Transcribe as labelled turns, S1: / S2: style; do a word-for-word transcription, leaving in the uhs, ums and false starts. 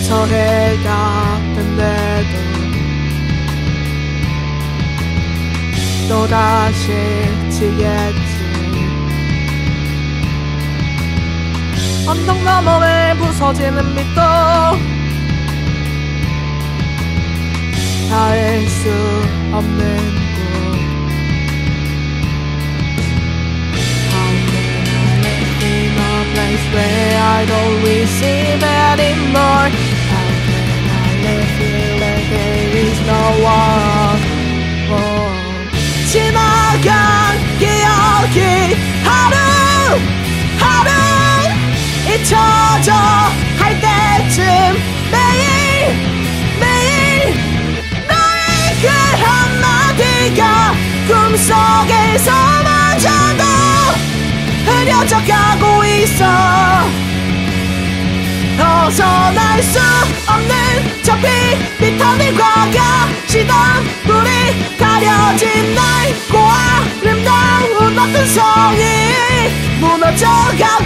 S1: 서해가 된대도 또다시 지겠지. 언덕 너머에 부서지는 빛도 닿을 수 없는 곳. How can I live in a place where I don't receive anymore? How can I live here like there is no one? Oh. 지나간 기억이 하루 하루 잊혀져 할 때쯤 매일 매일 너의 그 한마디가 꿈속에서마저도 흐려져 가고 있어. 벗어날 수 없는 저 빛 하늘과 같이던 불이 가려진 날, 고 아름다운 어떤 성이 무너져가